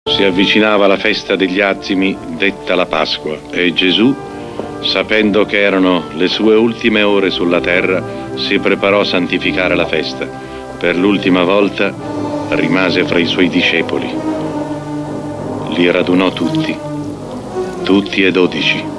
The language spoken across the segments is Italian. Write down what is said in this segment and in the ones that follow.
Si avvicinava la festa degli azimi, detta la Pasqua, e Gesù, sapendo che erano le sue ultime ore sulla terra, si preparò a santificare la festa. Per l'ultima volta rimase fra i suoi discepoli. Li radunò tutti e 12.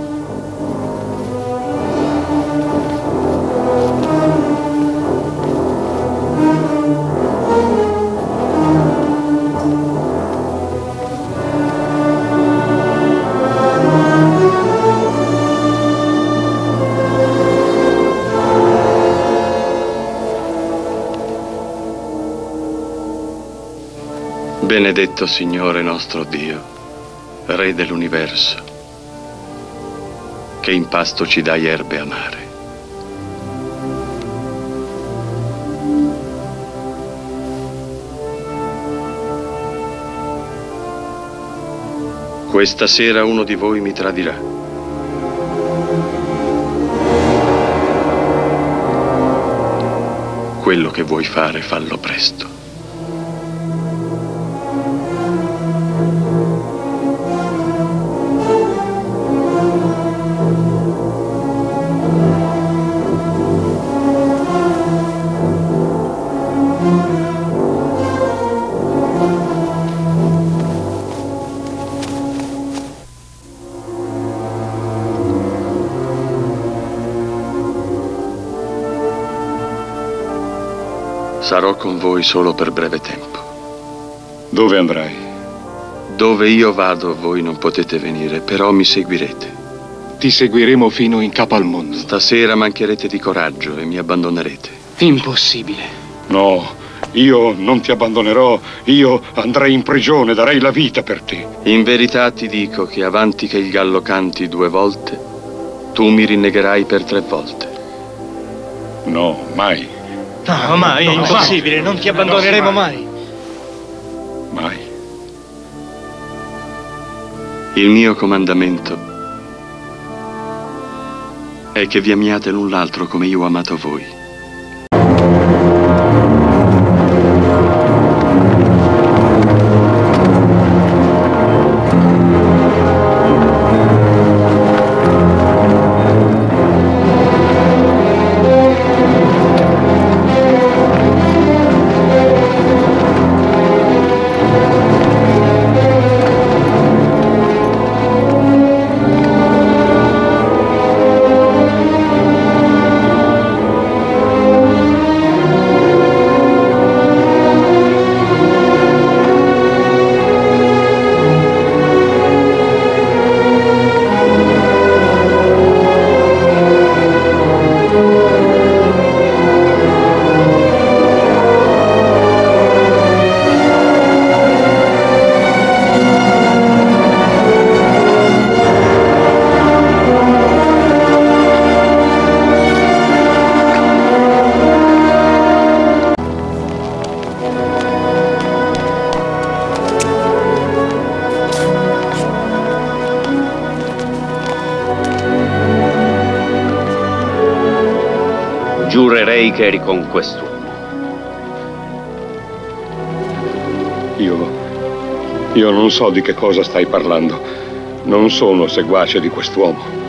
Benedetto Signore nostro Dio, Re dell'universo, che in pasto ci dai erbe amare. Questa sera uno di voi mi tradirà. Quello che vuoi fare, fallo presto. Sarò con voi solo per breve tempo. Dove andrai? Dove io vado, voi non potete venire, però mi seguirete. Ti seguiremo fino in capo al mondo. Stasera mancherete di coraggio e mi abbandonerete. Impossibile. No, io non ti abbandonerò. Io andrei in prigione, darei la vita per te. In verità ti dico che avanti che il gallo canti 2 volte, tu mi rinnegherai per 3 volte. No, mai. No, mai, è impossibile, non ti abbandoneremo mai. Mai. Il mio comandamento è che vi amiate l'un l'altro come io ho amato voi. Giurerei che eri con quest'uomo. Io non so di che cosa stai parlando. Non sono seguace di quest'uomo.